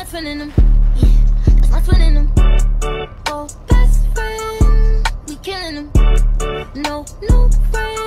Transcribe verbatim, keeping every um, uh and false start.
my twin in them. Yeah, that's my twin in them. Oh, best friend, we killing them. No, no friend.